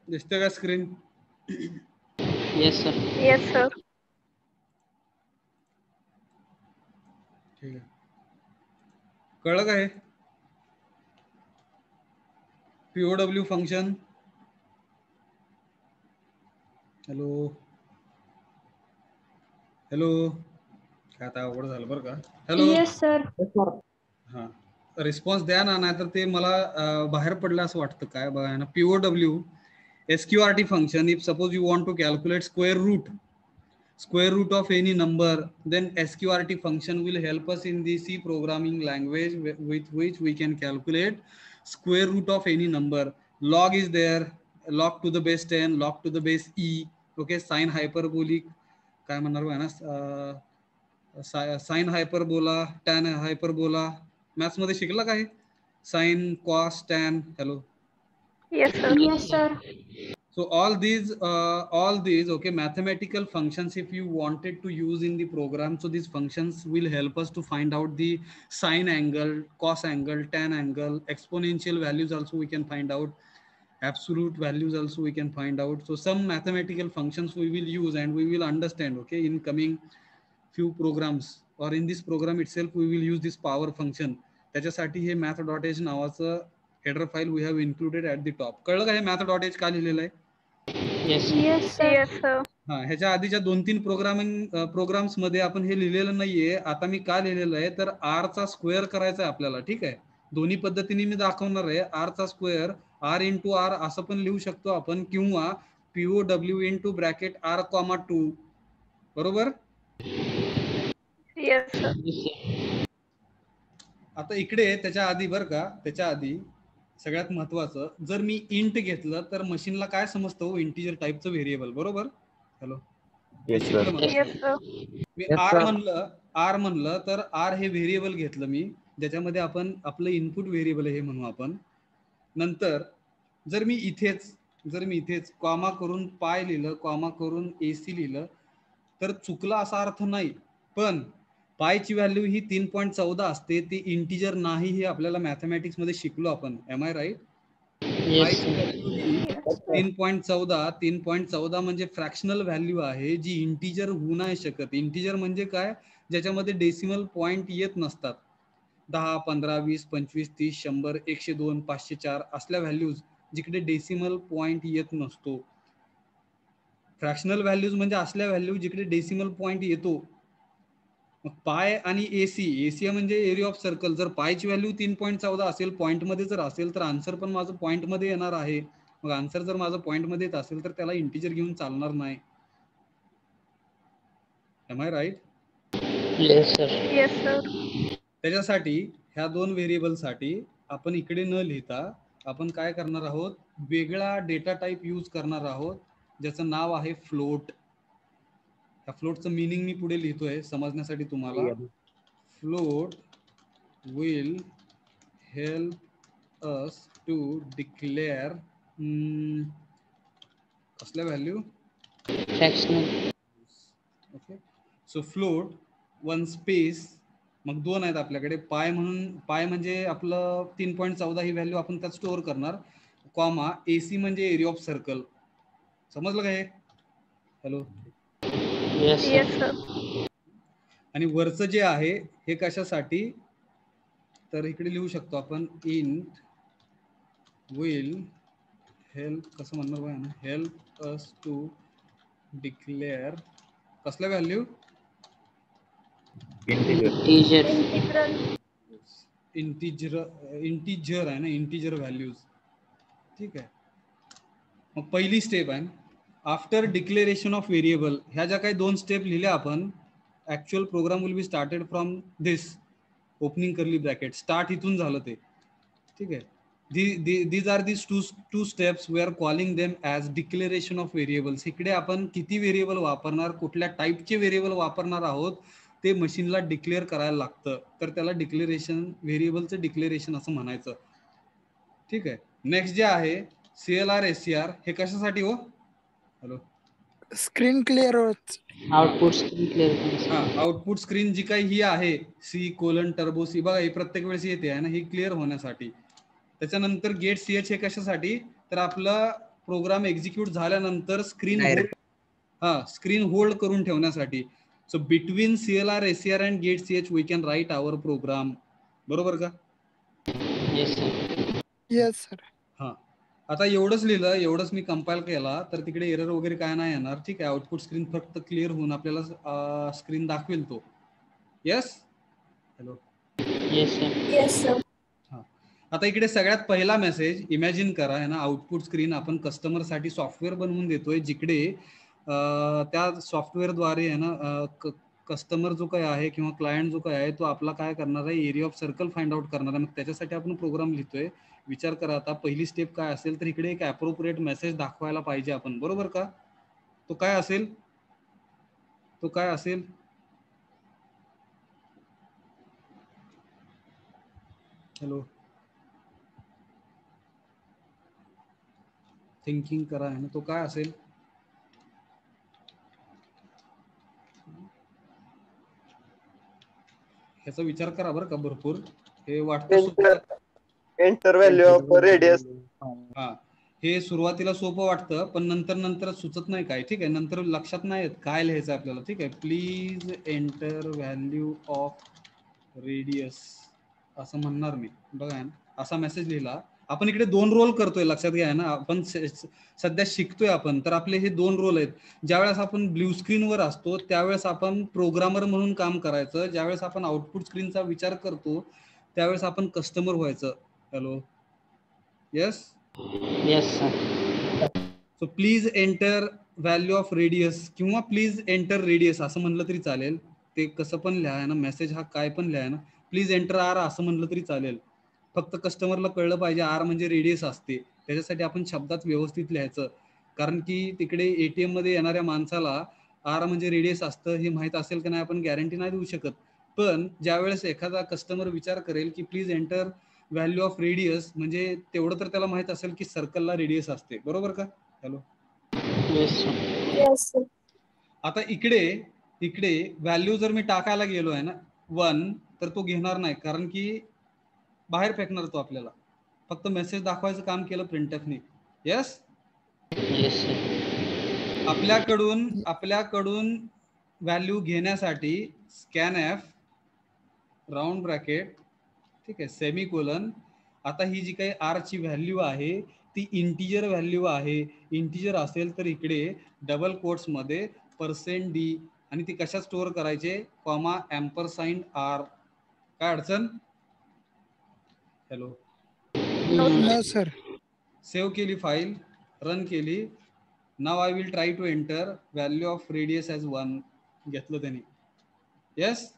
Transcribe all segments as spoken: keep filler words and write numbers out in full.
दिसते का screen? Yes sir. Yes sir. ठीक आहे. कळलं का हे? POW function. हॅलो हॅलो, काय आता अवघड झालं बरं का. हॅलो. Yes sir. हां, रिस्पॉन्स द्या ना, नाहीतर ते मला बाहेर पडलं असं वाटतं. काय बघा ना, POW SQRT function. If suppose you want to calculate square root square root of any number, then S Q R T function will help us in the C programming language with which we can calculate square root of any number. Log is there, log to the base ten, log to the base e. Okay, sine hyperbolic काय म्हणणार आहे ना, sine hyperbola, tan hyperbola. Maths मध्ये शिकला काय? Sine, cos, tan. Hello. Yes sir. Yes sir. So all these, uh, all these, okay, mathematical functions, if you wanted to use in the program, so these functions will help us to find out the sine angle, cos angle, tan angle, exponential values also we can find out, absolute values also we can find out. So some mathematical functions we will use and we will understand, okay, in coming few programs, or in this program itself we will use this power function. त्याच्यासाठी हे math.h नावाचं header file we have included at the top. कळलं का हे math.h का लिहिलेलं आहे? Yes. Yes sir. Yes sir. हा, ह्याच्या आधीच्या दोन तीन प्रोग्रामिंग प्रोग्राम्स मध्ये आपण हे लिहिलेलं नाहीये. आता मी का लिहिलेलं आहे तर आर चा स्क्वेअर करायचा आहे आपल्याला. ठीक आहे, दोन्ही पद्धतीने मी दाखवणार आहे. आर चा स्क्वेअर आर इंटू आर असं पण लिहू शकतो आपण, किंवा P O W into bracket R comma two. बरोबर. Yes sir. आता इकडे त्याच्या आधी बरं का, त्याच्या आधी सगळ्यात महत्वाचं, जर मी इंट घेतलं तर मशीनला काय समजतं? इंटिजर टाईपचं व्हेरिएबल. बरोबर. हॅलो. Yes sir. मी आर म्हणलं आर म्हणलं तर आर हे व्हेरिएबल घेतलं मी, ज्याच्यामध्ये आपण आपलं इनपुट व्हेरिएबल हे म्हणू आपण. नंतर जर मी इथेच जर मी इथेच कॉमा करून पाय लिहिलं, कॉमा करून एसी लिहिलं, तर चुकला असा अर्थ नाही. पण पायची व्हॅल्यू ही तीन पॉईंट चौदा असते, ती इंटिजर नाही, हे आपल्याला मॅथमॅटिक्स मध्ये शिकलो आपण. Am I right? पायची व्हॅल्यू ही तीन पॉईंट चौदा तीन पॉईंट चौदा म्हणजे फ्रॅक्शनल व्हॅल्यू आहे, जी इंटिजर होऊ नाही शकत. इंटिजर म्हणजे काय? ज्याच्यामध्ये डेसिमल पॉईंट येत नसतात. दहा, पंधरा, वीस, पंचवीस, तीस, शंभर, एकशे दोन, पाचशे चार असल्या व्हॅल्यूज जिकडे डेसिमल पॉईंट येत नसतो. फ्रॅक्शनल व्हॅल्यूज म्हणजे असल्या व्हॅल्यू जिकडे डेसिमल पॉईंट येतो. मग पाय आणि एसी, एसी म्हणजे एरिया ऑफ सर्कल. जर पायची व्हॅल्यू तीन पॉईंट चौदा असेल, पॉईंट मध्ये जर असेल, तर आन्सर पण माझं पॉईंट मध्ये येणार आहे. मग आन्सर जर माझं पॉईंट मध्ये येत असेल तर त्याला इंटिजर घेऊन चालणार नाही. Am I right? Yes sir. Yes sir. त्याच्यासाठी ह्या दोन व्हेरिएबल साठी आपण इकडे न लिहिता आपण काय करणार आहोत? वेगळा डेटा टाईप यूज करणार आहोत, ज्याचं नाव आहे फ्लोट. त्या फ्लोटचं मिनिंग मी पुढे लिहितोय समजण्यासाठी तुम्हाला. Float will help us to declare कसल्या value? Fractional. Okay. So float one space, मग दोन आहेत आपल्याकडे. पाय म्हणून, पाय म्हणजे आपलं तीन पॉईंट चौदा ही व्हॅल्यू आपण त्यात स्टोअर करणार, कॉमा एसी म्हणजे एरिया ऑफ सर्कल. समजलं का हे? Hello. Yes Yes sir. sir. आणि वरचं जे आहे हे कशासाठी? तर इकडे लिहू शकतो आपण, इंट विल हेल्प, कसं म्हणणार बघा ना, हेल्प अस टू डिक्लेअर कसल्या value? Integer. Integral. Integer, integer आहे ना, इंटिजर व्हॅल्यूज. ठीक आहे. मग पहिली स्टेप आहे, आफ्टर डिक्लेरेशन ऑफ व्हेरिएबल. ह्या ज्या काही दोन स्टेप लिहिल्या आपण, actual program will be started from this opening curly bracket. Start इथून झालं ते. ठीक आहे. These are this two two steps we are calling them as declaration of variables. इकडे आपण किती व्हेरिएबल वापरणार, कुठल्या टाईपचे व्हेरिएबल वापरणार आहोत, ते मशीनला डिक्लेअर करायला लागतं. तर त्याला डिक्लेरेशन, व्हेरिएबलचं डिक्लेरेशन असं म्हणायचं. ठीक आहे. नेक्स्ट जे आहे C L R S C R, हे कशासाठी हो? हॅलो. स्क्रीन क्लिअर होत. Output screen clear. हा, आउटपुट स्क्रीन जी काही ही आहे, सी कोलन टर्बो सी, बघा ही प्रत्येक वेळेस येते आहे ना, ही क्लिअर होण्यासाठी. त्याच्यानंतर गेट सी एच हे कशासाठी? तर आपलं प्रोग्राम एक्झिक्यूट झाल्यानंतर स्क्रीन होल्ड हा स्क्रीन होल्ड करून ठेवण्यासाठी. So between CLR SCR and get CH we can write our program. बरोबर का? Yes sir. Yes sir. हा आता एवढंच लिहिलं, एवढंच मी कंपाईल केला तर तिकडे एरर वगैरे काय नाही येणार. ठीक आहे, आउटपुट स्क्रीन फक्त क्लिअर होऊन आपल्याला स्क्रीन दाखवेल तो. Yes. Hello. Yes sir. Yes sir. हा आता इकडे सगळ्यात पहिला मेसेज इमॅजिन करा आहे ना, आउटपुट स्क्रीन आपण कस्टमरसाठी सॉफ्टवेअर बनवून देतोय जिकडे त्या सॉफ्टवेअरद्वारे आहे ना कस्टमर जो काय आहे किंवा क्लायंट जो काय आहे तो आपला काय करणार आहे, area of circle find out करणार आहे. मग त्याच्यासाठी आपण प्रोग्राम लिहितोय. विचार करा आता पहिली स्टेप काय असेल तर इकडे एक अप्रोप्रिएट मेसेज दाखवायला पाहिजे आपण. बरोबर का? तो काय असेल? तो काय असेल? हॅलो. थिंकिंग करा आहे ना, तो काय असेल? ह्याचा विचार करा बरं का भरपूर. हे वाटतं एंटर व्हॅल्यू ऑफ रेडियस. हा हे सुरुवातीला सोपं वाटतं पण नंतर नंतर सुचत नाही काय. ठीक आहे, नंतर लक्षात नाही येत काय लिहायचं आपल्याला. ठीक आहे, please enter value of radius असं म्हणणार मी. बघा असा मेसेज लिहिला. आपण इकडे दोन रोल करतोय, लक्षात घ्या ना. आपण सध्या शिकतोय आपण, तर आपले हे दोन रोल आहेत. ज्यावेळेस आपण ब्ल्यू स्क्रीनवर असतो त्यावेळेस आपण प्रोग्रामर म्हणून काम करायचं. ज्यावेळेस आपण आउटपुट स्क्रीनचा विचार करतो त्यावेळेस आपण कस्टमर व्हायचं. Hello. Yes. Yes sir. So please enter value of radius किंवा प्लीज एंटर रेडियस असं म्हणलं तरी चालेल. ते कसं पण लिहा ना, मेसेज हा काय पण लिहा ना. प्लीज एंटर आर असं म्हणलं तरी चालेल. फक्त कस्टमरला कळलं पाहिजे आर म्हणजे रेडियस असते. त्याच्यासाठी आपण शब्दात व्यवस्थित लिहायचं, कारण की तिकडे एटीएम मध्ये येणाऱ्या माणसाला आर म्हणजे रेडियस असतं हे माहित असेल की नाही आपण गॅरंटी नाही देऊ शकत. पण ज्यावेळेस एखादा कस्टमर विचार करेल की please enter value of radius म्हणजे तेवढं तर त्याला माहित असेल की सर्कलला रेडियस असते. बरोबर का? हॅलो. Yes sir. आता इकडे इकडे व्हॅल्यू जर मी टाकायला गेलो आहे ना वन, तर तो घेणार नाही, कारण की बाहेर फेकणार तो आपल्याला. फक्त मेसेज दाखवायचं काम केलं प्रिंटफने. येस. Yes sir. आपल्याकडून आपल्याकडून व्हॅल्यू घेण्यासाठी स्कॅन एफ राऊंड ब्रॅकेट, ठीक आहे, सेमी कोलन. आता ही जी काही आर ची व्हॅल्यू आहे ती इंटिजर व्हॅल्यू आहे. इंटिजर असेल तर इकडे डबल कोट्स मध्ये पर्सेंट डी आणि ती कशात स्टोअर करायचे, कॉमा एम्परसाइंड आर. काय अडचण? हॅलो. No sir. सेव्ह केली फाईल, रन केली. नाव I will try to enter value of radius as one. घेतलं त्यांनी. येस.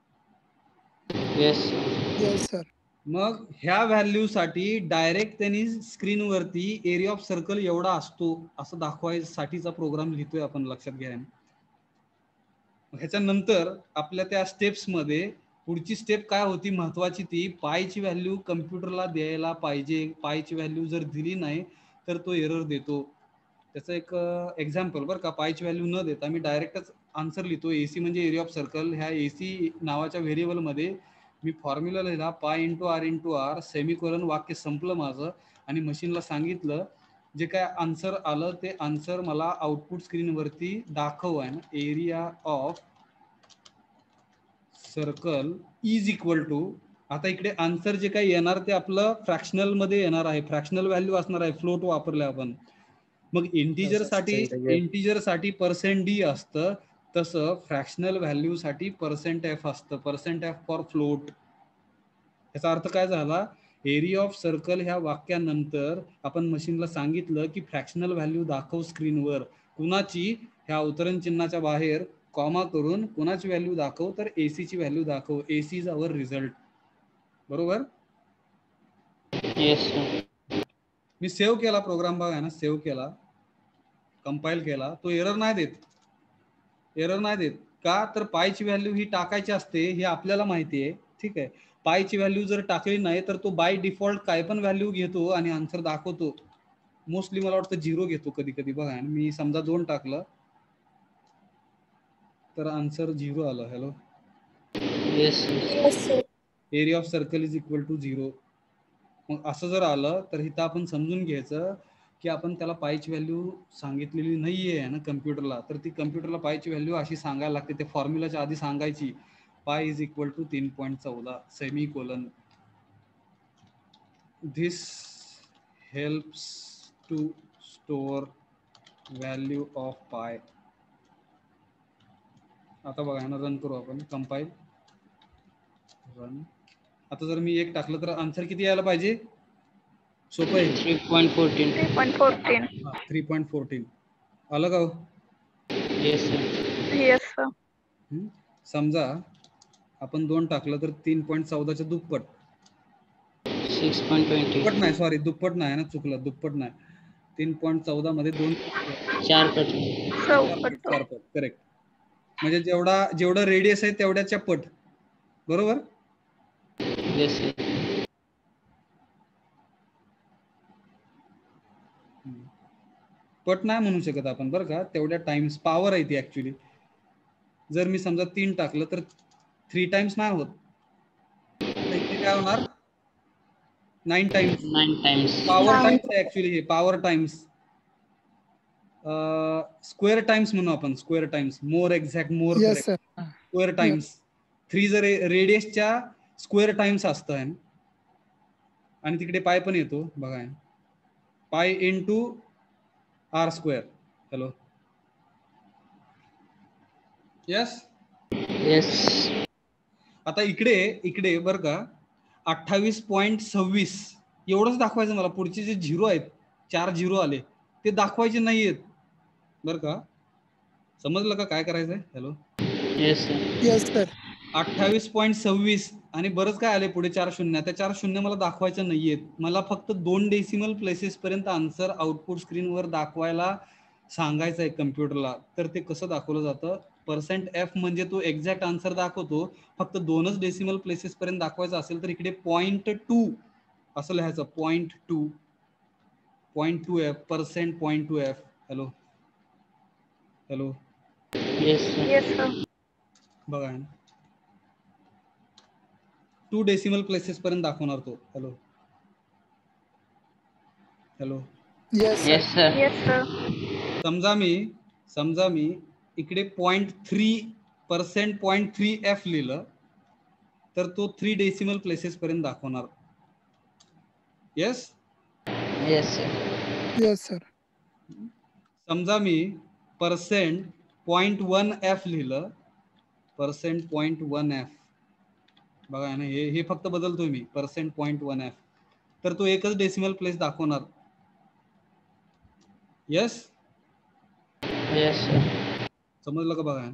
येस. Yes sir. मग ह्या व्हॅल्यू साठी डायरेक्ट त्यांनी स्क्रीनवरती एरिया ऑफ सर्कल एवढा असतो असं दाखवायसाठीचा प्रोग्राम लिहितोय आपण. लक्षात घ्या. ह्याच्यानंतर आपल्या त्या स्टेप्स मध्ये पुढची स्टेप काय होती महत्वाची, ती पायची व्हॅल्यू कम्प्युटरला द्यायला पाहिजे. पायची व्हॅल्यू जर दिली नाही तर तो एरर देतो. त्याचं एक एक्झाम्पल बरं का. पायची व्हॅल्यू न देता मी डायरेक्टच आन्सर लिहितो. एसी म्हणजे एरिया ऑफ सर्कल. ह्या एसी नावाच्या व्हेरिएबल मध्ये मी फॉर्म्युला लिहिला pi into R into R, semicolon. वाक्य संपलं माझं आणि मशीनला सांगितलं जे काय आन्सर आलं ते आन्सर मला आउटपुट स्क्रीनवरती दाखव आहे ना. Area of circle is equal to, आता इकडे आन्सर जे काही येणार ते आपलं फ्रॅक्शनल मध्ये येणार आहे. फ्रॅक्शनल व्हॅल्यू असणार आहे. फ्लोट वापरले आपण. मग इंटिजर साठी इंटिजर साठी पर्सेंट डी असतं, तसं फ्रॅक्शनल व्हॅल्यू साठी पर्सेंट एफ असतं. Percent F for float. याचा अर्थ काय झाला, एरिया ऑफ सर्कल ह्या वाक्यानंतर आपण मशीनला सांगितलं की फ्रॅक्शनल व्हॅल्यू दाखव स्क्रीनवर. कुणाची? ह्या उतरण चिन्हाच्या बाहेर कॉमा करून कुणाची व्हॅल्यू दाखव, तर एसी ची व्हॅल्यू दाखव. AC is our result. बरोबर. Yes sir. मी सेव्ह केला प्रोग्राम. बघा ना, सेव्ह केला, कंपाईल केला. तो एरर नाही देत. एरर नाही देत का, तर पायची व्हॅल्यू ही टाकायची असते हे आपल्याला माहिती आहे. ठीक आहे, पायची व्हॅल्यू जर टाकली नाही तर तो बाय डिफॉल्ट काय पण व्हॅल्यू घेतो आणि आन्सर दाखवतो. मोस्टली मला वाटतं झिरो घेतो कधी कधी. बघा मी समजा दोन टाकलं तर आन्सर झिरो आलं. Hello. Yes sir. Area of circle is equal to zero. मग असं जर आलं तर इथं आपण समजून घ्यायचं की आपण त्याला पायची व्हॅल्यू सांगितलेली नाहीये ना कम्प्युटरला, तर ती कम्प्युटरला पायची व्हॅल्यू अशी सांगायला लागते, ते फॉर्म्युलाच्या आधी सांगायची, पाय इज इक्वल टू तीन पॉईंट चौदा semicolon. This helps to store value of pi. आता बघा ना, रन करू आपण, कंपाईल रन. आता जर मी एक टाकलं तर आन्सर किती यायला पाहिजे? सोपं आहे. Three point fourteen. Three point fourteen. Three point fourteen आलं का? Yes sir. Yes sir. समजा आपण दोन टाकलं तर तीन पॉईंट चौदाच्या दुप्पट. Six point twenty. दुप्पट नाही, सॉरी दुप्पट नाही ना, चुकलं, दुप्पट नाही. तीन पॉईंट चौदा मध्ये दोन चार पट. चार पट करेक्ट. म्हणजे जेवढा जेवढा रेडियस आहे तेवढ्याच्या पट. बरोबर. Yes sir. पट नाही म्हणू शकत आपण बरं का, तेवढ्या टाइम्स पॉवर आहे ती ऍक्च्युली. जर मी समजा तीन टाकलं तर थ्री टाइम्स नाही होत, इथे काय होणार? Nine times. Nine times. Power times आहे ऍक्च्युली हे, पॉवर टाइम्स. स्क्वेअर टाइम्स म्हणू आपण, square times. More exact, more correct. Square times. Three जर रेडियसच्या स्क्वेअर टाइम्स असतं आहे आणि तिकडे पाय पण येतो बघा, pi into R square. Hello. Yes. Yes. आता इकडे इकडे बरं का, अठ्ठावीस पॉईंट सव्वीस एवढंच दाखवायचं मला. पुढचे जे झिरो आहेत, चार झिरो आले, ते दाखवायचे नाहीयेत बरं का. समजलं का काय करायचंय? Hello. Yes sir. Yes sir. अठ्ठावीस पॉईंट सव्वीस आणि बरंच काय आले पुढे, चार शून्य. त्या चार शून्य मला दाखवायचं नाहीयेत. मला फक्त दोन डेसिमल प्लेसेस पर्यंत आन्सर आउटपुट स्क्रीनवर दाखवायला सांगायचं आहे कम्प्युटरला. तर ते कसं दाखवलं जातं? पर्सेंट एफ म्हणजे तो एक्झॅक्ट आन्सर दाखवतो. फक्त दोनच डेसिमल प्लेसेस पर्यंत दाखवायचं असेल तर इकडे पॉईंट टू असं लिहायचं. Point two point two F percent point two F. Hello. Hello. Yes yes sir. बघा, टू डेसिमल प्लेसेस पर्यंत दाखवणार तो. Hello. Hello. Yes yes sir. Yes sir. समजा मी समजा मी इकडे point three percent point three F लिहिलं तर तो थ्री डेसिमल प्लेसेस पर्यंत दाखवणार. Yes. Yes sir. Yes sir. समजा मी पर्सेंट पॉईंट वन एफ लिहिलं, पर्सेंट पॉईंट वन एफ बघा ना, हे हे फक्त बदलतोय मी, पर्सेंट पॉईंट वन एफ, तर तो एकच डेसिमल प्लेस दाखवणार. येस. Yes sir. समजलं का? बघा,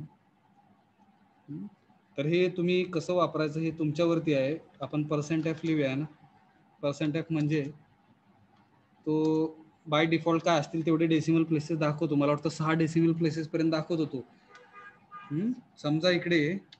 तर हे तुम्ही कसं वापरायचं हे तुमच्यावरती आहे. आपण पर्सेंट एफ लिहूया ना. पर्सेंट एफ म्हणजे तो बाय डिफॉल्ट काय असतील तेवढे डेसिमल प्लेसेस दाखवतो. मला वाटतं सहा डेसिमल प्लेसेस पर्यंत दाखवतो तो. समजा इकडे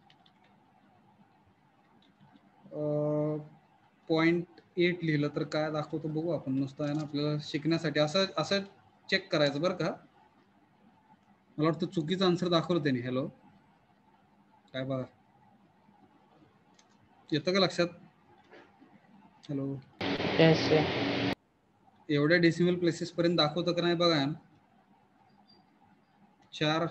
पॉईंट एट लिहिलं तर काय दाखवतो बघू आपण. नुसतं आहे ना, आपल्याला शिकण्यासाठी असं असं चेक करायचं बरं का. मला वाटतं चुकीचं आन्सर दाखवलं त्यांनी. हॅलो. काय बघा, येतं का लक्षात? हॅलो. Yes sir. एवढ्या डेसिमल प्लेसेस पर्यंत दाखवतं का नाही बघा. चार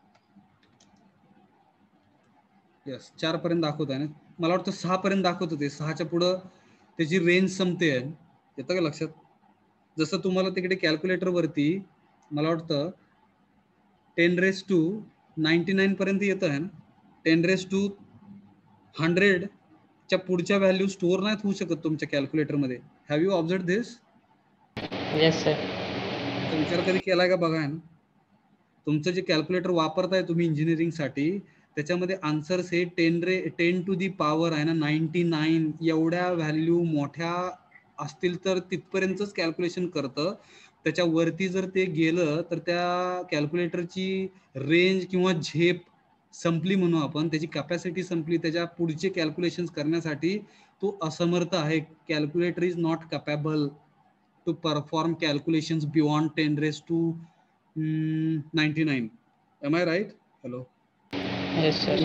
यस चार पर्यंत दाखवत आहे ना. मला वाटतं सहा पर्यंत दाखवत होते. सहाच्या पुढं त्याची रेंज संपते आहे. येतं का लक्षात? जसं तुम्हाला तिकडे कॅल्क्युलेटर वरती मला वाटतं ten raise to ninety nine पर्यंत येतं आहे ना. टेन रेस टू हंड्रेड च्या पुढच्या व्हॅल्यू स्टोअर नाही होऊ शकत तुमच्या कॅल्क्युलेटरमध्ये. Have you observe this? Yes sir. याचा विचार कधी केलाय का? बघा ना, तुमचं जे कॅल्क्युलेटर वापरताय तुम्ही इंजिनिअरिंगसाठी, त्याच्यामध्ये आन्सर्स हे ten ray ten to the power आहे ना नाईन्टी नाईन एवढ्या व्हॅल्यू मोठ्या असतील तर तिथपर्यंतच कॅल्क्युलेशन करतं. त्याच्यावरती जर ते गेलं तर त्या कॅल्क्युलेटरची रेंज किंवा झेप संपली म्हणू आपण, त्याची कॅपॅसिटी संपली. त्याच्या पुढचे कॅल्क्युलेशन्स करण्यासाठी तो असमर्थ आहे. Calculator is not capable to perform calculations beyond ten raise to ninety nine. Am I right? Hello. Yes sir.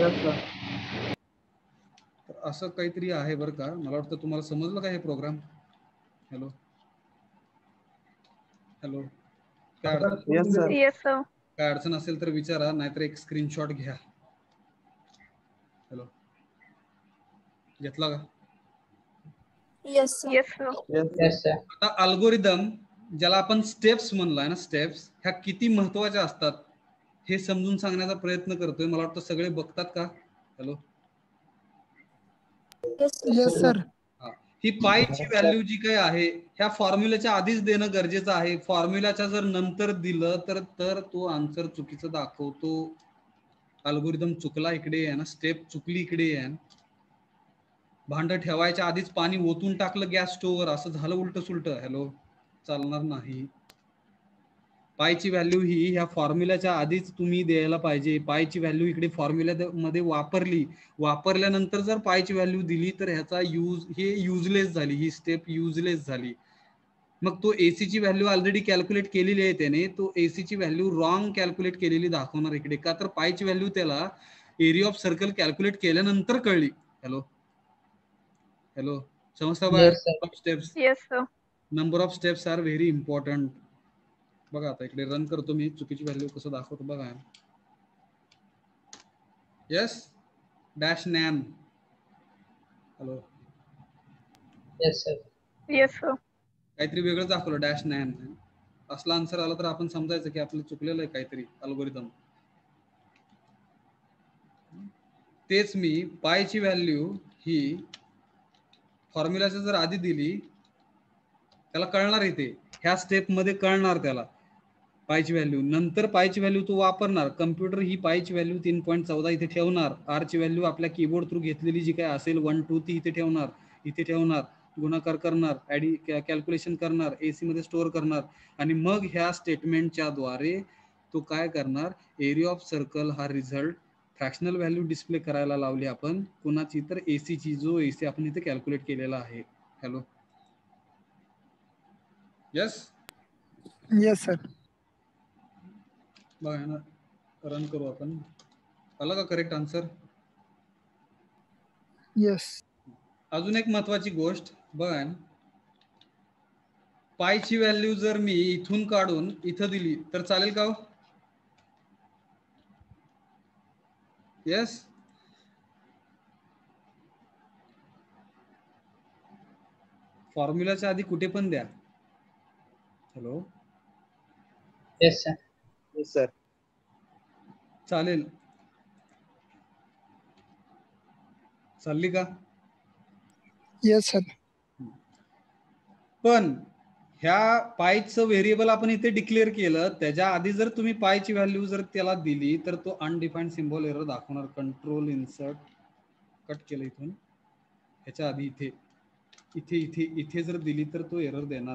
तर असं काहीतरी आहे बरं का. मला वाटतं तुम्हाला समजलं का हे प्रोग्राम? हॅलो. हॅलो, काय अडचण येस सर. Yes, sir. काय अडचण असेल तर विचारा, नाहीतर एक स्क्रीनशॉट घ्या. हॅलो, घेतला का? Yes, sir. Yes, sir. Yes, sir. आता अल्गोरिदम ज्याला आपण स्टेप्स म्हणलाय ना, स्टेप्स ह्या किती महत्वाच्या असतात हे समजून सांगण्याचा प्रयत्न करतोय. मला वाटतं सगळे बघतात का? Hello, yes sir. हा, ही पायची व्हॅल्यू जी काही आहे ह्या फॉर्म्युल्याच्या आधीच देणं गरजेचं आहे. फॉर्म्युल्याच्या जर नंतर दिलं तर तर तो आन्सर चुकीचं दाखवतो. अल्गोरिदम चुकला इकडे आहे ना, स्टेप चुकली इकडे आहे. भांड ठेवायच्या आधीच पाणी ओतून टाकलं गॅस स्टोव्हवर, असं झालं उलट सुलट. हॅलो, चालणार नाही. पायची व्हॅल्यू ही ह्या फॉर्म्युल्याच्या आधीच तुम्ही द्यायला पाहिजे. पायची व्हॅल्यू इकडे फॉर्म्युल्यामध्ये वापरली, वापरल्यानंतर जर पायची व्हॅल्यू दिली तर ह्याचा यूज हे युजलेस झाली, ही स्टेप युजलेस झाली. मग तो एसी ची व्हॅल्यू ऑलरेडी कॅल्क्युलेट केलेली आहे त्याने, तो एसी ची व्हॅल्यू रॉंग कॅल्क्युलेट केलेली दाखवणार इकडे. का तर पायची व्हॅल्यू त्याला एरिया ऑफ सर्कल कॅल्क्युलेट केल्यानंतर कळली. हॅलो हॅलो समजता बाय? Yes, sir. Steps, Yes, sir. Number of steps are very important. बघा आता इकडे रन करतो मी, चुकीची व्हॅल्यू कसं दाखवतो बघा. Yes, dash nan. Hello, Yes, sir. Yes, sir. काहीतरी वेगळं दाखवलं, डॅश नॅन. असला आन्सर आला तर आपण समजायचं की आपलं चुकलेलं आहे काहीतरी अल्गोरिदम. तेच मी पायची व्हॅल्यू ही फॉर्म्युलाच्या जर आधी दिली, त्याला कळणार इथे ह्या स्टेप मध्ये कळणार त्याला पायची व्हॅल्यू. नंतर पायची व्हॅल्यू तो वापरणार. कम्प्युटर ही पायची व्हॅल्यू तीन पॉईंट चौदा इथे ठेवणार. आर ची व्हॅल्यू आपल्या कीबोर्ड थ्रू घेतलेली जी काय असेल वन टू ती इथे ठेवणार, इथे ठेवणार, गुणाकार करणार, ऍडी कॅल्क्युलेशन करणार, एसी मध्ये स्टोअर करणार. आणि मग ह्या स्टेटमेंटच्या द्वारे तो काय करणार, एरिया ऑफ सर्कल हा रिझल्ट फ्रॅक्शनल व्हॅल्यू डिस्प्ले करायला लावली आपण कुणाची, तर एसी ची, जो एसी आपण इथे कॅल्क्युलेट केलेला आहे. Hello, yes yes sir. बघा ना, रन करू आपण. आला का करेक्ट आन्सर? येस. अजून एक महत्वाची गोष्ट बघा, पायची व्हॅल्यू जर मी इथून काढून इथं दिली तर चालेल का? येस, फॉर्म्युलाच्या आधी कुठे पण द्या. Hello, Yes, sir. Yes sir. चालेल, चालली का? Yes sir. पण ह्या पायचं व्हेरिएबल आपण इथे डिक्लेअर केलं, त्याच्या आधी जर तुम्ही पायची व्हॅल्यू जर त्याला दिली तर तो अनडिफाईन्ड सिम्बॉल एरर दाखवणार. कंट्रोल इन्सर्ट कट केलं इथून, ह्याच्या आधी इथे इथे इथे इथे जर दिली तर तो एरर देणार.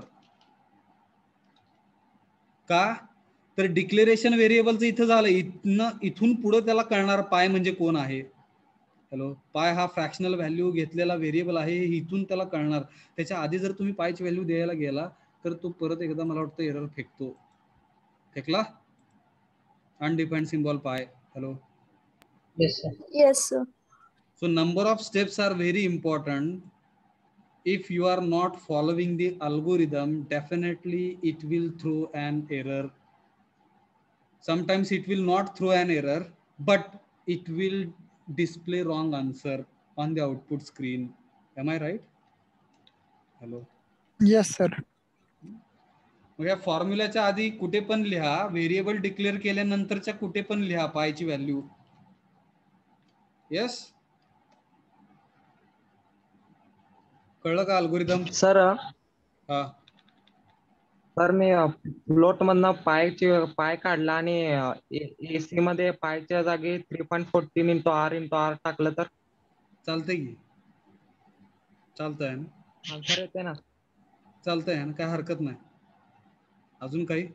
का? तर डिक्लेरेशन व्हेरिएबलचं इथं झालं, इथनं इथून पुढे त्याला कळणार पाय म्हणजे कोण आहे. हॅलो, पाय हा फ्रॅक्शनल व्हॅल्यू घेतलेला व्हेरिएबल आहे, इथून त्याला कळणार. त्याच्या आधी जर तुम्ही पायची व्हॅल्यू द्यायला गेला तर तो परत एकदा मला वाटतं एरर फेकतो. फेकला undefined symbol pi. Hello, Yes, sir. Yes, sir. So number of steps are very important. If you are not following the algorithm, definitely it will throw an error. Sometimes it will not throw an error, but it will display wrong answer on the output screen. Am I right? Hello. Yes sir. मग या फॉर्म्युल्याच्या आधी कुठे पण लिहा, variable declare केल्यानंतरच्या कुठे पण लिहा पायची value. येस, कळलं का अल्गोरिदम? सर हा, सर मी फ्लोट मधनं पायची पाय काढला आणि एसी मध्ये पायच्या जागी three point fourteen into R into R टाकलं तर चालतंय की, चालतंय ना, आन्सर येते ना? चालतंय ना, काय हरकत नाही. अजून काही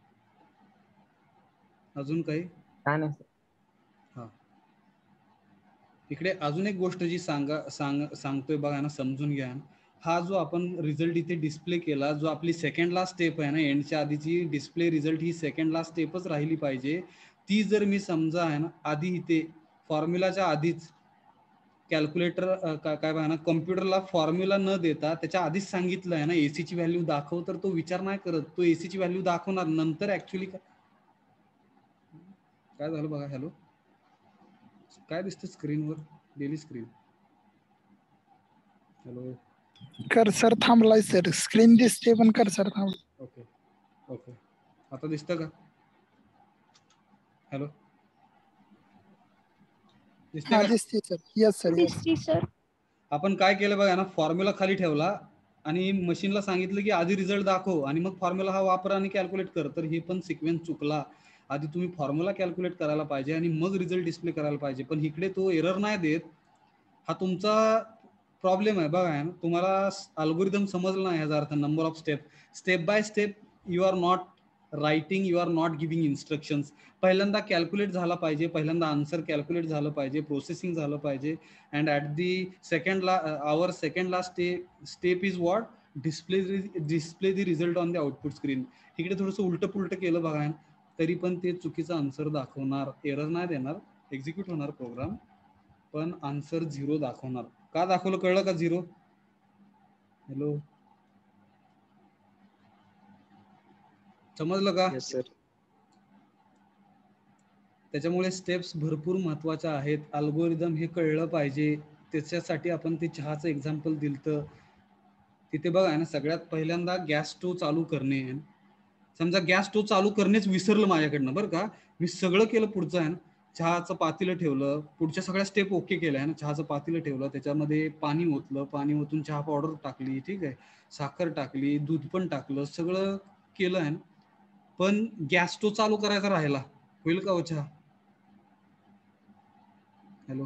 अजून काही काय नाही सर. हा, इकडे अजून एक गोष्ट जी सांगा सांग सांगतोय बघा ना, समजून घ्या. हा जो आपण रिझल्ट इथे डिस्प्ले केला, जो आपली सेकंड लास्ट स्टेप आहे ना, एंडच्या आधीची डिस्प्ले रिझल्ट ही सेकंड लास्ट स्टेपच राहिली पाहिजे. ती जर मी समजा आहे ना आधी इथे फॉर्म्युलाच्या आधीच कॅल्क्युलेटर काय बघा ना, कॉम्प्युटरला फॉर्म्युला न देता त्याच्या आधीच सांगितलं आहे ना एसी ची व्हॅल्यू दाखव, तर तो विचार नाही करत, तो एसी ची व्हॅल्यू दाखवणार नंतर. ऍक्च्युली काय झालं बघा. हॅलो, काय दिसतं स्क्रीनवर? डेली स्क्रीन. हॅलो, कर्सर थांबलाय सर. स्क्रीन दिसते पण कर्सर थांबला. ओके ओके, आता दिसतं का? हॅलो, दिसते हा का? दिसते सर. Yes sir. येस दिसती सर. आपण काय केलं बघा ना, फॉर्म्युला खाली ठेवला आणि मशीनला सांगितलं की आधी रिझल्ट दाखव आणि मग फॉर्म्युला हा वापर आणि कॅल्क्युलेट कर. तर हे पण सिक्वेन्स चुकला. आधी तुम्ही फॉर्म्युला कॅल्क्युलेट करायला पाहिजे आणि मग रिझल्ट डिस्प्ले करायला पाहिजे. पण इकडे तो एरर नाही देत. हा तुमचा प्रॉब्लेम आहे बघा. तुम्हाला अल्गोरिदम समजला नाही याचा अर्थ. Number of step, step by step you are not writing, you are not giving instructions. पहिल्यांदा कॅल्क्युलेट झाला पाहिजे, पहिल्यांदा आन्सर कॅल्क्युलेट झालं पाहिजे, प्रोसेसिंग झालं पाहिजे. अँड ॲट दी सेकंड ला our second last step is what? Display display the result on the output screen. इकडे थोडंसं उलट पुलट केलं बघा, तरी पण ते चुकीचा आन्सर दाखवणार. एरर नाही देणार, एक्झिक्यूट होणार प्रोग्राम, पण आन्सर झिरो दाखवणार. का दाखवलं कळलं का? झिरो. हॅलो, समजलं का? Yes sir. त्याच्यामुळे स्टेप्स भरपूर महत्वाच्या आहेत. अल्गोरिदम हे कळलं पाहिजे. त्याच्यासाठी आपण ते चहाचं एक्झाम्पल दिलतं. तिथे बघा ना, सगळ्यात पहिल्यांदा गॅस स्टोव चालू करणे. समजा गॅस स्टोव चालू करणेच विसरलं माझ्याकडनं बरं का, मी सगळं केलं पुढचं आहे ना, चहाचं पातेलं ठेवलं, पुढच्या सगळ्या स्टेप ओके केल्या आहे ना, चहाचं पातेलं ठेवलं, त्याच्यामध्ये पाणी ओतलं, पाणी ओतून चहा पावडर टाकली, ठीक आहे, साखर टाकली, दूध पण टाकलं, सगळं केलं आहे ना, पण गॅस स्टोव चालू करायचा राहिला. होईल का हो चहा? हॅलो,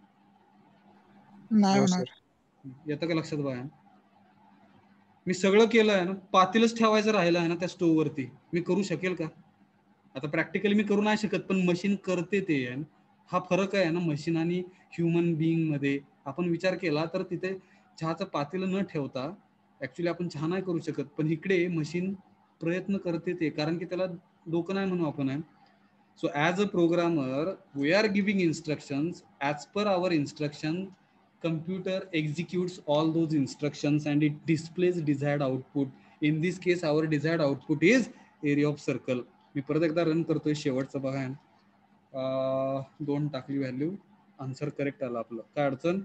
नाही नो होणार. सर. येतं का लक्षात बघा? मी सगळं केलं आहे ना, पातेलच ठेवायचं राहिलं आहे ना त्या स्टोव वरती, मी करू शकेल का? आता प्रॅक्टिकली मी करू नाही शकत, पण मशीन करते ते. हा फरक आहे ना मशीन आणि ह्युमन बिईंग मध्ये. आपण विचार केला तर तिथे चहाचं पातेलं न ठेवता ऍक्च्युली आपण चहा नाही करू शकत, पण इकडे मशीन प्रयत्न करते ते, कारण की त्याला डोकं नाही म्हणू आपण. आहे so as a programmer we are giving instructions. As per our instruction computer executes all those instructions and it displays desired output. In this case our desired output is area of circle. मी परत एकदा run करतोय शेवटचं बघा. दोन टाकली value, answer correct आला आपलं. काय अडचण?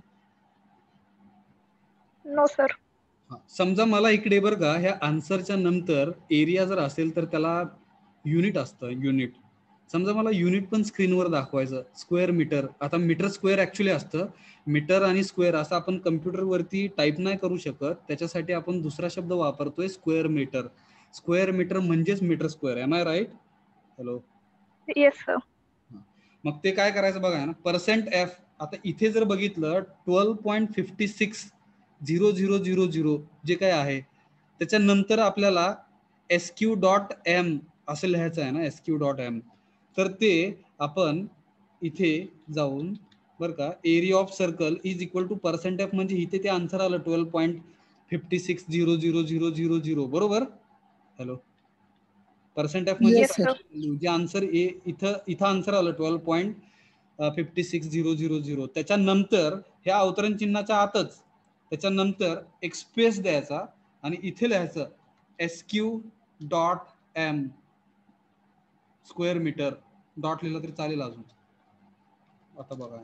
No sir. समजा मला इकडे बरं का, ह्या आन्सरच्या नंतर एरिया जर असेल तर त्याला युनिट असतं, युनिट. समजा मला युनिट पण स्क्रीनवर दाखवायचं, स्क्वेअर मीटर. आता मीटर स्क्वेअर ऍक्च्युली असतं, मीटर आणि स्क्वेअर असं आपण कम्प्युटरवरती टाईप नाही करू शकत. त्याच्यासाठी आपण दुसरा शब्द वापरतोय, स्क्वेअर मीटर. स्क्वेअर मीटर म्हणजेच metre square. Am I right? Hello, yes sir. मग ते काय करायचं बघा ना, पर्सेंट एफ. आता इथे जर बघितलं twelve point fifty six zero zero zero zero जे काय आहे, त्याच्यानंतर आपल्याला एस क्यू डॉट एम असं लिहायचं आहे ना, एस क्यू डॉट एम. तर ते आपण इथे जाऊन बरं का, area of circle is equal to percent F, म्हणजे इथे ते आन्सर आलं twelve point fifty six zero zero zero zero zero. बरोबर? हॅलो, पर्सेंट एफ म्हणजे येस येस सर. सर. जे आन्सर ए इथं इथं आन्सर आलं twelve point fifty six zero zero zero. त्याच्यानंतर ह्या अवतरण चिन्हाच्या आतच त्याच्यानंतर एक स्पेस द्यायचा आणि इथे लिहायचं S Q dot M square metre. Dot लिहिलं तरी चालेल अजून. आता बघा,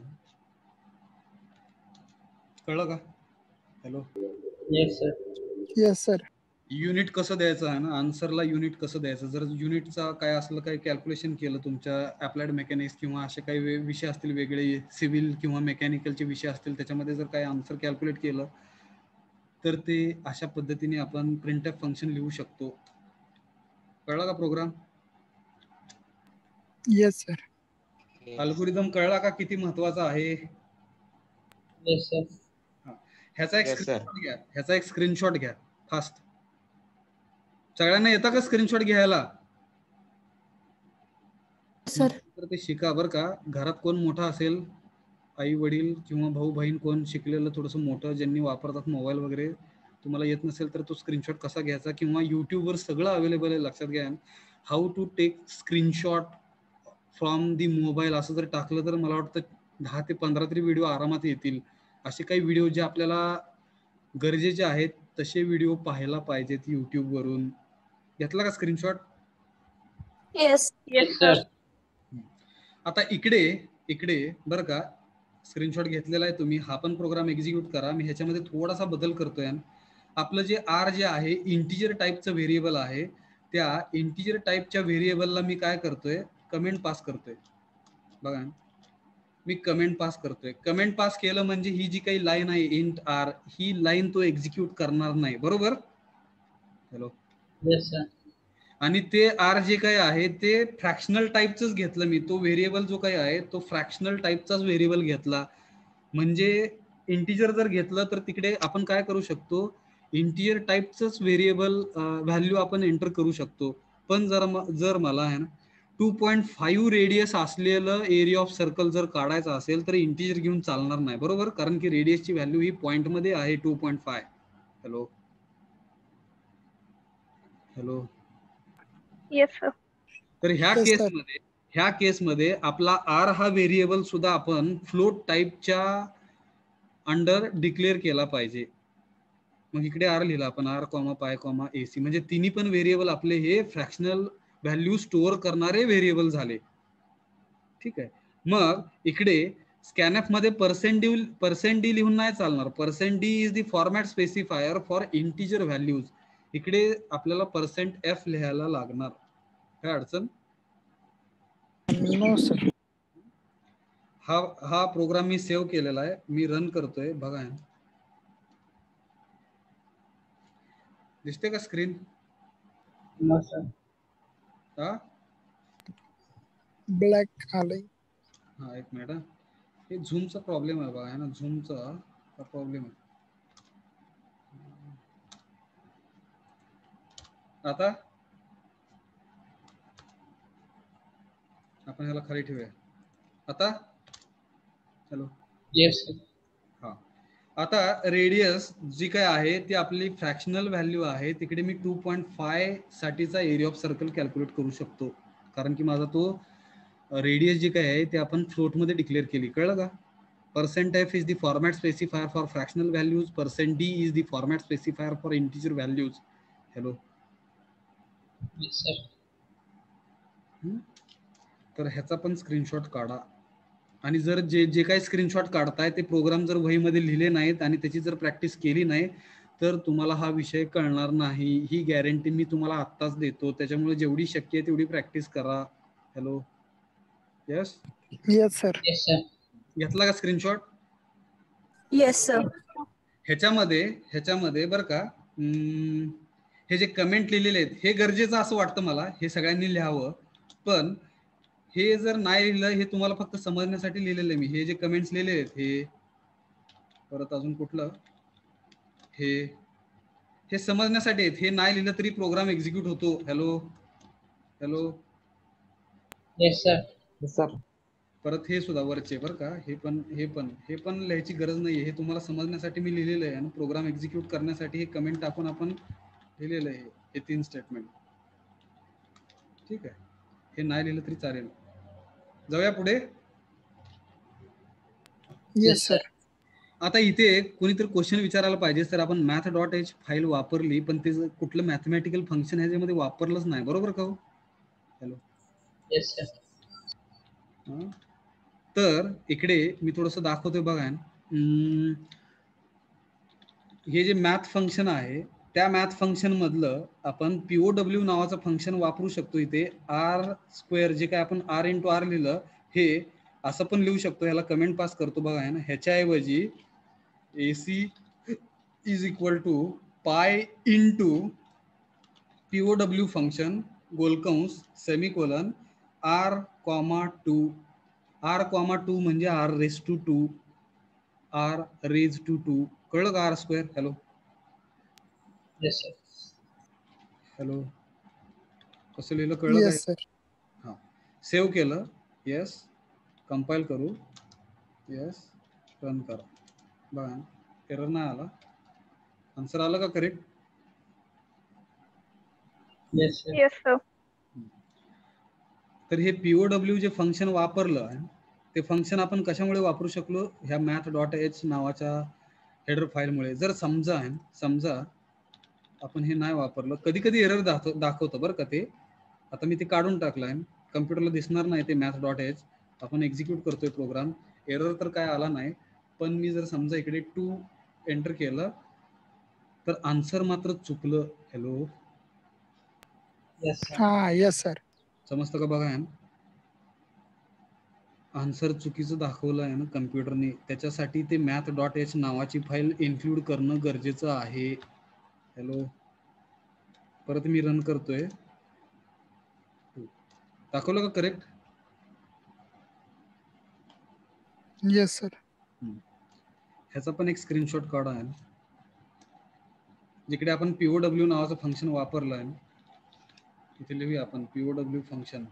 कळलं का? Hello, yes sir. Yes sir. Unit कसं द्यायचं आहे ना, आन्सरला युनिट कसं द्यायचं. जर युनिटचा काय असलं, काही कॅल्क्युलेशन केलं तुमच्या अप्लाइड मेकॅनिक्स किंवा असे काही विषय असतील वेगळे, सिव्हिल किंवा मेकॅनिकलचे विषय असतील, त्याच्यामध्ये जर काही आन्सर कॅल्क्युलेट केलं तर ते अशा पद्धतीने आपण प्रिंटएफ फंक्शन लिहू शकतो. कळला का प्रोग्राम? Yes sir. अल्गोरिदम कळला का किती महत्वाचा आहे? Yes sir. ह्याचा एक Yes, sir. स्क्रीनशॉट घ्या, ह्याचा एक स्क्रीनशॉट घ्या फास्ट. सगळ्यांना येतं का स्क्रीनशॉट घ्यायला? सर. तर ते शिका बरं का. घरात कोण मोठा असेल, आई वडील किंवा भाऊ बहीण, कोण शिकलेलं थोडंसं मोठं, ज्यांनी वापरतात मोबाईल वगैरे, तुम्हाला येत नसेल तर तो स्क्रीनशॉट कसा घ्यायचा, किंवा युट्यूबवर सगळं अवेलेबल आहे, लक्षात घ्या. How to take screenshot from the mobile असं जर टाकलं तर मला वाटतं दहा ते पंधरा तरी व्हिडिओ आरामात येतील. असे काही व्हिडिओ जे आपल्याला गरजेचे आहेत तसे व्हिडिओ पाहायला पाहिजेत युट्यूब वरून. घेतला का स्क्रीनशॉट? Yes yes sir. आता इकडे इकडे बरं का स्क्रीनशॉट घेतलेला आहे तुम्ही. हा पण प्रोग्राम एक्झिक्यूट करा. मी ह्याच्यामध्ये थोडासा बदल करतोय. आपलं जे आर जे आहे इंटिजर टाईपचं व्हेरिएबल आहे, त्या इंटिजर टाईपच्या व्हेरिएबलला मी काय करतोय, कमेंट पास करतोय. बघा मी कमेंट पास करतोय. कमेंट पास केलं म्हणजे ही जी काही लाईन आहे इंट आर, ही लाईन तो एक्झिक्यूट करणार नाही. बरोबर? हॅलो. Yes sir. आणि ते आर जे काही आहे ते फ्रॅक्शनल टाईपचंच घेतलं मी. तो व्हेरिएबल जो काही आहे तो फ्रॅक्शनल टाईपचाच व्हेरिएबल घेतला. म्हणजे इंटिजर जर घेतलं तर तिकडे आपण काय करू शकतो, इंटिजर टाईपचंच व्हेरिएबल व्हॅल्यू आपण एंटर करू शकतो. पण जर जर मला आहे ना टू पॉईंट फाईव्ह रेडियस असलेलं एरिया ऑफ सर्कल जर काढायचं असेल तर इंटिजर घेऊन चालणार नाही. बरोबर? कारण की रेडियसची व्हॅल्यू ही पॉईंटमध्ये आहे two point five. Hello hello yes sir. तर ह्या Yes, sir. केसमध्ये ह्या केसमध्ये आपला आर हा व्हेरिएबल सुद्धा आपण फ्लोट टाईपच्या अंडर डिक्लेअर केला पाहिजे. मग इकडे आर लिहिला आपण, R comma pi comma AC, म्हणजे तिन्ही पण व्हेरिएबल आपले हे फ्रॅक्शनल व्हॅल्यू स्टोअर करणारे व्हेरिएबल झाले. ठीक आहे. मग इकडे स्कॅनएफ मध्ये पर्सेंट डी पर्सेंट डी लिहून नाही चालणार. Percent D is the format specifier for integer values. इकडे आपल्याला पर्सेंट एफ लिहायला लागणार. काय अडचण? No, sir. हा हा प्रोग्राम मी सेव्ह केलेला आहे. मी रन करतोय. बघा दिसते का स्क्रीन? No sir. हा Black आलंय. हा एक मिनिट. हे झूमचा प्रॉब्लेम आहे बघा, है ना, झूमचा प्रॉब्लेम आहे. आता आपण ह्याला खाली ठेवूया. आता हॅलो. Yes sir. हा आता रेडियस जी काय आहे ती आपली फ्रॅक्शनल व्हॅल्यू आहे. तिकडे मी टू पॉईंट फाय साठीचा एरिया ऑफ सर्कल कॅल्क्युलेट करू शकतो, कारण की माझा तो रेडियस जी काय आहे ते आपण फ्लोटमध्ये डिक्लेअर केली. कळलं का? Percent F is the format specifier for fractional values. Percent D is the format specifier for integer values. Hello. Yes sir. तर ह्याचा पण स्क्रीनशॉट काढा. आणि जर जे जे काही स्क्रीनशॉट काढताय ते प्रोग्राम जर वहीमध्ये लिहिले नाहीत आणि त्याची जर प्रॅक्टिस केली नाही तर तुम्हाला हा विषय कळणार नाही. ही गॅरंटी मी तुम्हाला आत्ताच देतो. त्याच्यामुळे जेवढी शक्य आहे तेवढी प्रॅक्टिस करा. Hello. Yes. Yes, sir. Yes sir. घेतला का स्क्रीनशॉट? Yes sir. ह्याच्यामध्ये ह्याच्यामध्ये बरं का हे जे कमेंट लिहिलेले आहेत हे गरजेचं असं वाटतं मला, हे सगळ्यांनी लिहावं. पण हे जर नाही लिहिलं, हे तुम्हाला फक्त समजण्यासाठी लिहिलेलं आहे मी. हे जे कमेंट्स लिहिले आहेत, हे परत अजून कुठलं, हे हे समजण्यासाठी आहेत. हे नाही लिहिलं तरी प्रोग्राम एक्झिक्यूट होतो. Hello hello. Yes sir. Yes, sir. परत हे सुद्धा वरचे बरं का, हे पण हे पण हे पण लिहायची गरज नाही. हे तुम्हाला समजण्यासाठी मी लिहिलेलं आहे आणि प्रोग्राम एक्झिक्यूट करण्यासाठी हे कमेंट टाकून आपण लिहिलेलं आहे हे तीन स्टेटमेंट. ठीक आहे. हे नाही लिहिलं तरी चालेल. जाऊया पुढे. Yes, sir. आता इथे कोणीतरी क्वेश्चन विचारायला पाहिजे, सर आपण मॅथ डॉट एच फाईल वापरली पण ते कुठलं मॅथमॅटिकल फंक्शन ह्याच्यामध्ये वापरलंच नाही. बरोबर का हो? हॅलो. Yes sir. तर इकडे मी थोडंसं दाखवतोय बघा. हे जे मॅथ फंक्शन आहे त्या मॅथ फंक्शन मधलं आपण पीओडब्ल्यू नावाचं फंक्शन वापरू शकतो. इथे आर स्क्वेअर जे काय आपण आर इंटू आर लिहिलं हे असं पण लिहू शकतो. ह्याला कमेंट पास करतो बघा आहे ना. ह्याच्याऐवजी A C is equal to pi into POW function गोलकंस semicolon R comma two. R comma two म्हणजे R raise to two, R raise to two. कळलं का? R square. Hello. Yes sir. Hello. कसं लिहिलं कळलं काय? Yes, sir. हां. Save केलं. येस. कंपाईल करू. येस. रन करा. बघा एरर नाही आला. आन्सर आलं का correct? Yes sir. Yes sir. तर हे पीओडब्ल्यू जे फंक्शन वापरलं ते फंक्शन आपण कशामुळे वापरू शकलो, ह्या मॅथ डॉट एच नावाच्या हेडर फाईलमुळे. जर समजा समजा आपण हे नाही वापरलं, कधी कधी एरर दाखवतं बरं का ते. आता मी ते काढून टाकलं आहे, कम्प्युटरला दिसणार नाही ते मॅथ डॉट एच. आपण एक्झिक्यूट करतोय प्रोग्राम, एरर तर काय आला नाही, पण मी जर समजा इकडे टू एंटर केलं तर आन्सर मात्र चुकलं. Hello, Yes, sir. हा येस सर. समजतं का बघा, आन्सर चुकीचं दाखवलं आहे ना कम्प्युटरने, त्याच्यासाठी ते मॅथ डॉट एच नावाची फाईल इन्क्लूड करणं गरजेचं आहे. हॅलो, परत मी रन करतोय, दाखवलं का करेक्ट? Yes sir. ह्याचा पण एक स्क्रीनशॉट काढा आहे, जिकडे आपण पीओडब्ल्यू नावाचं फंक्शन वापरलं आहे. इथे लिहूया आपण POW function.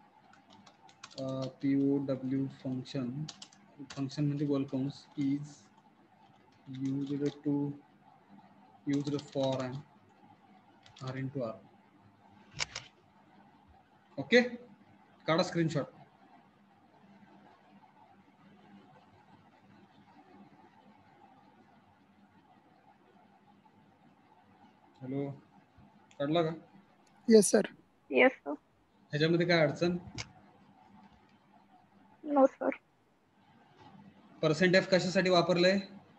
POW function function म्हणजे गोल कंस is used to used for and R into R. Okay, काढा स्क्रीनशॉट. हॅलो, काढला का? Yes sir. Yes, sir. ह्याच्यामध्ये काय अडचण? No, sir. पर्सेंट एफ कशासाठी वापरलंय?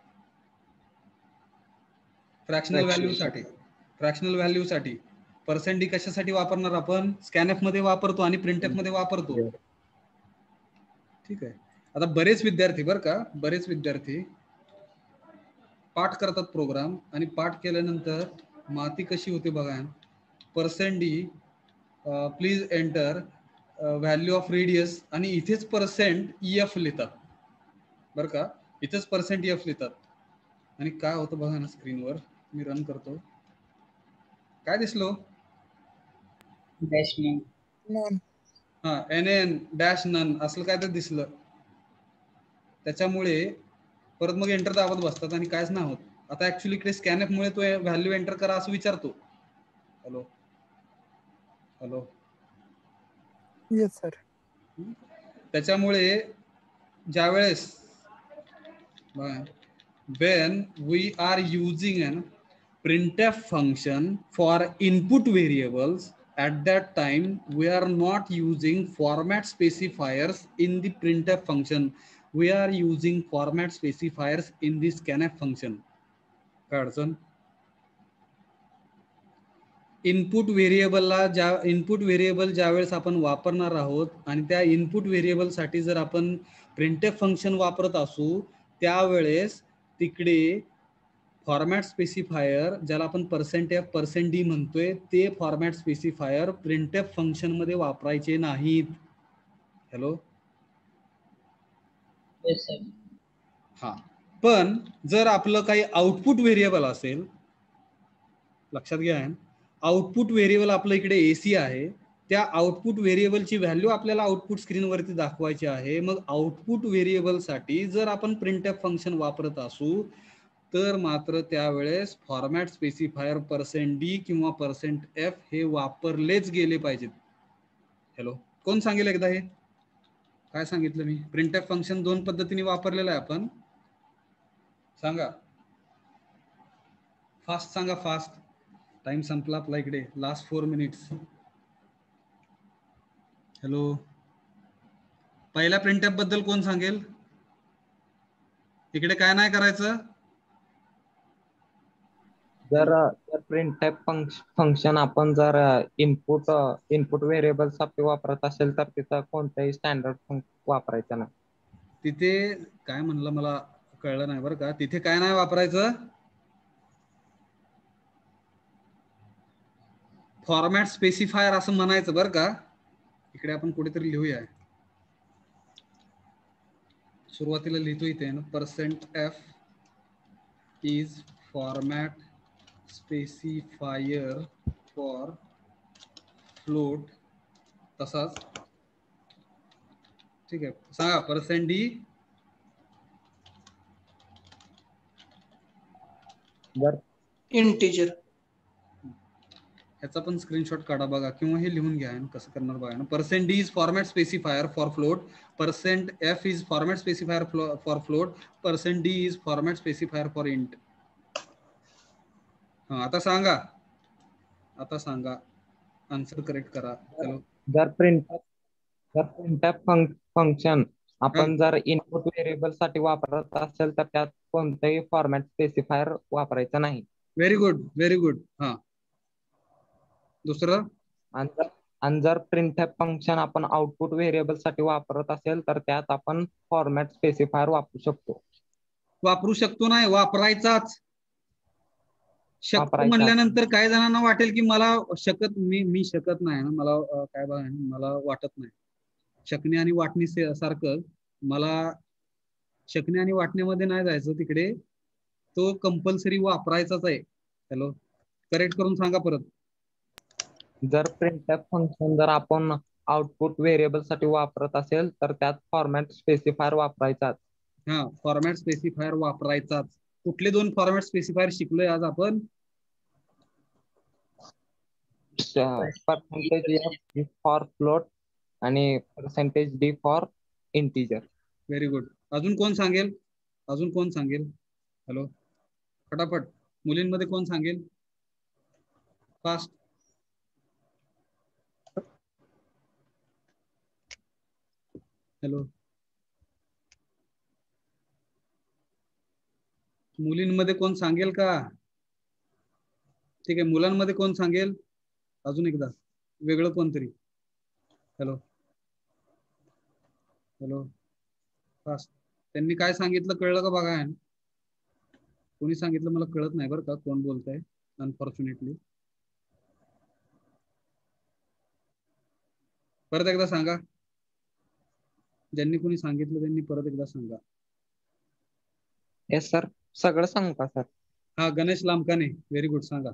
फ्रॅक्शनल व्हॅल्यू साठी. फ्रॅक्शनल व्हॅल्यू साठी पर्सेंट डी कशासाठी वापरणार आपण? स्कॅनएफ मध्ये वापरतो आणि प्रिंटएफ मध्ये वापरतो. ठीक आहे. आता बरेच विद्यार्थी बरं का, बरेच विद्यार्थी पाठ करतात प्रोग्राम, आणि पाठ केल्यानंतर माती कशी होते बघा. Percent D please enter value of radius, आणि इथेच पर्सेंट एफ लिहितात बरं का, इथेच पर्सेंट एफ लिहितात. आणि काय होतं बघा ना स्क्रीनवर, मी रन करतो, काय दिसलो? Dash none. नॉन. हा, एन एन डॅश नन असलं काय तर दिसलं. त्याच्यामुळे परत मग एंटर दाबत बसतात आणि कायच नाही होत. आता ऍक्च्युली इकडे स्कॅनएफ मुळे तो व्हॅल्यू एंटर करा असं विचारतो. Hello hello yes sir. त्याच्यामुळे ज्यावेळेस when we are using an printf function for input variables, at that time we are not using format specifiers in the printf function, we are using format specifiers in the scanf function. काय अडचण? Input व्हेरिएबलला ज्या input variable ज्या वेळेस आपण वापरणार आहोत आणि त्या इनपुट व्हेरिएबलसाठी जर आपण प्रिंटएफ फंक्शन वापरत असू, त्यावेळेस तिकडे फॉर्मॅट स्पेसिफायर, ज्याला आपण पर्सेंट एफ पर्सेंट डी म्हणतोय, ते फॉर्मॅट स्पेसिफायर प्रिंटएफ फंक्शन मध्ये वापरायचे नाहीत. Hello, Yes, sir. हा, पण जर आपलं काही आउटपुट व्हेरिएबल असेल, लक्षात घ्या, आउटपुट व्हेरिएबल आपलं इकडे एसी आहे, त्या आउटपुट व्हेरिएबलची व्हॅल्यू आपल्याला आउटपुट स्क्रीनवरती दाखवायची आहे. मग आउटपुट व्हेरिएबलसाठी जर आपण प्रिंटएफ फंक्शन वापरत असू, तर मात्र त्यावेळेस फॉर्मॅट स्पेसिफायर पर्सेंट डी किंवा पर्सेंट एफ हे वापरलेच गेले पाहिजेत. हॅलो, कोण सांगेल एकदा हे? काय सांगितलं मी? प्रिंटएफ फंक्शन दोन पद्धतीने वापरलेलं आहे आपण, सांगा फास्ट, सांगा फास्ट. टाइम संपला आपला इकडे, लास्ट फोर मिनिट्स. हॅलो, पहिल्या प्रिंटएफ बद्दल कोण सांगेल? इकडे काय नाही करायचं. जर प्रिंटएफ फंक्शन आपण जर इनपुट इनपुट व्हेरिएबल साठी वापरत असेल तर तिथं कोणताही स्टँडर्ड वापरायचं नाही. तिथे काय म्हणलं मला कळलं नाही बरं का. तिथे काय नाही वापरायचं? फॉर्मॅट स्पेसिफायर असं म्हणायचं बरं का. इकडे आपण कुठेतरी लिहूया, सुरुवातीला लिहितो इथे ना, percent F is format specifier for float, तसाच ठीक आहे. सांगा पर्सेंट डी जर Integer. ह्याचा पण स्क्रीनशॉट काढा बघा किंवा हे लिहून घ्या आणि कसं करणार बघा ना. Percent D is format specifier for float, percent F is format specifier for float, percent D is format specifier for int. हा आता सांगा, आता सांगा आन्सर करेक्ट करा. चलो जर प्रिंट जर प्रिंटफ फंक्शन आपण जर इनपुट व्हेरिएबल साठी वापरत असेल तर त्यात कोणतेही फॉर्मॅट स्पेसिफायर वापरायचं नाही. Very good, very good. हा दुसरं, आणि जर आणि जर प्रिंटफ फंक्शन आपण आउटपुट व्हेरिएबल साठी वापरत असेल तर त्यात आपण फॉर्मॅट स्पेसिफायर वापरू शकतो. वापरू शकतो नाही, वापरायचाच. शकतो वापरायचा. म्हणल्यानंतर काही जणांना वाटेल की मला शकत मी मी शकत नाही ना, मला अं, काय बघा मला वाटत नाही. शकणे आणि वाटणी से- सारखं मला शकणे आणि वाटण्यामध्ये नाही जायचं तिकडे, तो कंपल्सरी वापरायचाच आहे. हॅलो, करेक्ट करून सांगा परत. जर प्रिंटफ फंक्शन जर आपण आउटपुट व्हेरिएबल साठी वापरत असेल तर त्यात फॉर्मॅट स्पेसिफायर वापरायचा. हा, फॉर्मॅट स्पेसिफायर वापरायचाच. कुठले दोन फॉर्मॅट स्पेसिफायर शिकलोय आज आपण? पर्सेंटेज एफ फॉर फ्लोट आणि percentage D for integer. Very good. अजून कोण सांगेल? अजून कोण सांगेल? हॅलो, फटाफट मुलींमध्ये कोण सांगेल? फास्ट. हॅलो, मुलींमध्ये कोण सांगेल का? ठीक आहे, मुलांमध्ये कोण सांगेल? अजून एकदा वेगळं कोणतरी. Hello hello fast. त्यांनी काय सांगितलं कळलं का बघा. कोणी सांगितलं मला कळत नाही बरं का, कोण बोलतंय अनफॉर्च्युनेटली. परत एकदा सांगा, ज्यांनी कोणी सांगितलं त्यांनी परत एकदा सांगा. येस सर, सगळं सांगू का सर? हा, गणेश लांबकाने, व्हेरी गुड, सांगा.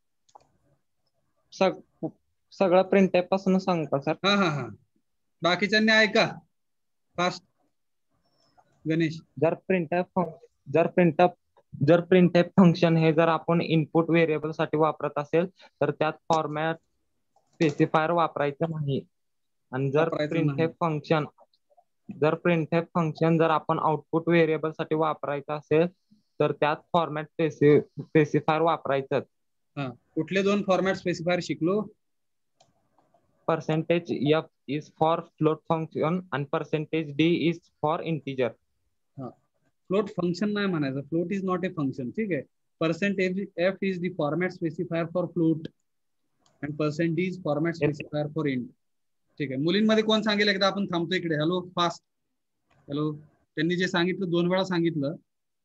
सग सगळं प्रिंटफ पासून सांगू का सर? हा हा हा बाकीच्यांनी ऐका फास्ट. गणेश, जर प्रिंटफ जर प्रिंटफ जर प्रिंटफ फंक्शन हे जर आपण इनपुट व्हेरिएबल साठी वापरत असेल तर त्यात फॉर्मॅट स्पेसिफायर वापरायचं नाही. आणि जर वापरायचं नाही. प्रिंटफ फंक्शन जर प्रिंटफ फंक्शन जर आपण आउटपुट व्हेरिएबल साठी वापरायचं असेल तर त्यात फॉर्मॅट स्पेसिफायर वापरायचं. हा, कुठले दोन फॉर्मॅट स्पेसिफायर शिकलो? Percentage F is for float function आणि percentage D is for integer. हा, फ्लोट फंक्शन नाही म्हणायचं, float is not a function. ठीक आहे, percentage F is the format specifier for float and percent D is format specifier for int. ठीक आहे, मुलींमध्ये कोण सांगेल? एकदा आपण थांबतो इकडे. Hello fast. हॅलो, त्यांनी जे सांगितलं दोन वेळा सांगितलं.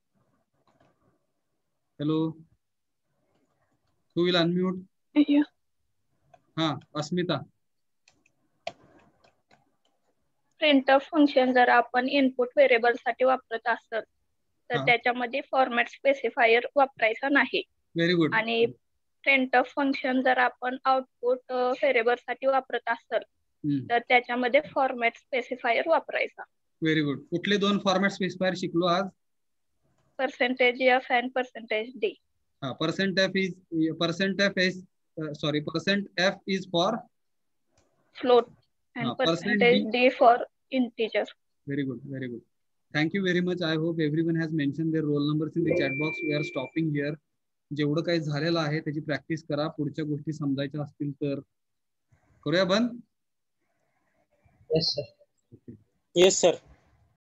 Hello, who will unmute? हा, अस्मिता. प्रिंटफ फंक्शन जर आपण इनपुट व्हेरिएबल साठी वापरत असेल तर हा. त्याच्यामध्ये फॉर्मॅट स्पेसिफायर वापरायचा नाही. Very good. आणि प्रिंटफ फंक्शन जर आपण आउटपुट व्हेरिएबल साठी वापरत असेल तर त्याच्यामध्ये फॉर्मॅट स्पेसिफायर वापरायचा. Very good. कुठले दोन फॉर्मॅट स्पेसिफायर शिकलो आज? Percentage F and percentage D. हा, percent F is percent F is sorry percent F is for float Ah, and percent percentage D. D for integer. Very good, very good. Thank you very much. I hope everyone has mentioned their roll numbers in the chat box. We are stopping here. जेवढं काही झालेलं आहे त्याची practice करा. पुढच्या गोष्टी समजायच्या असतील तर करूया बंद. Yes, sir. Yes, sir.